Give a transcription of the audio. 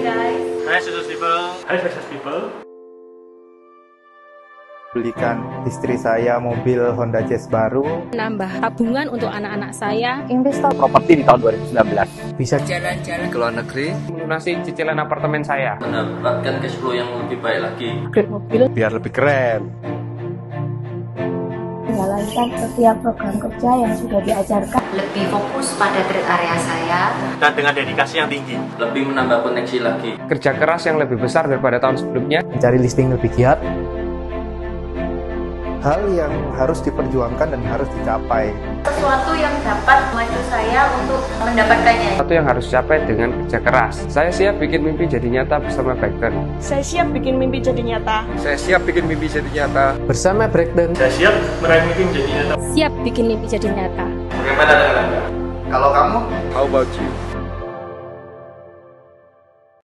guys. Hai Success People. Hai Success People. Belikan istri saya mobil Honda Jazz baru. Nambah tabungan untuk anak-anak saya. Investor properti di tahun 2019. Bisa jalan-jalan ke luar negeri. Melunasi cicilan apartemen saya. Mendapatkan cash flow yang lebih baik lagi. Upgrade mobil. biar lebih keren. Menjalankan setiap program kerja yang sudah diajarkan. Lebih fokus pada trade area saya. Dan dengan dedikasi yang tinggi. Lebih menambah koneksi lagi. Kerja keras yang lebih besar daripada tahun sebelumnya. Mencari listing lebih giat. Hal yang harus diperjuangkan dan harus dicapai. Sesuatu yang dapat memacu saya untuk mendapatkannya. Satu yang harus dicapai dengan kerja keras. Saya siap bikin mimpi jadi nyata bersama Breakdown. Saya siap bikin mimpi jadi nyata. Saya siap bikin mimpi jadi nyata. Bersama Breakdown. Saya siap meraih mimpi menjadi nyata. Siap bikin mimpi jadi nyata. Bagaimana dengan Anda? Kalau kamu, how about you?